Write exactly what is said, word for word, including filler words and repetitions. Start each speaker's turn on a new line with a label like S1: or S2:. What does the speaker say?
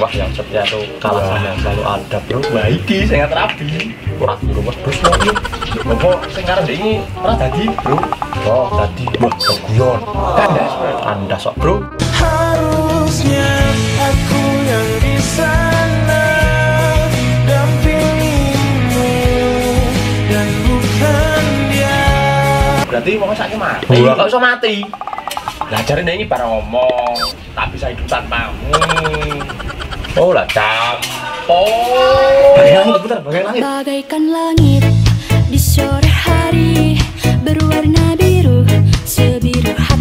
S1: Wah, yang setia tuh kalah sama yang selalu ada, bro.
S2: Wah, iki saya terapi.
S1: Ora guru wedhus kok iki.
S2: Bapak sing karep iki ora dadi, Bro.
S1: Oh, tadi wah keguyon.
S2: Kandas,
S1: Anda sok, bro.
S3: Harusnya aku yang di sana dampingimu dan bukan dia.
S2: Berarti mau sakit mati.
S1: Wah.
S2: Kok iso mati? Lah jarene ini barang ngomong, tak bisa hidup tanpamu.
S1: Oh, lah campo.
S2: Bagai langit, putar, bagai langit.
S4: Bagaikan langit di sore hari berwarna biru, sebiru hati.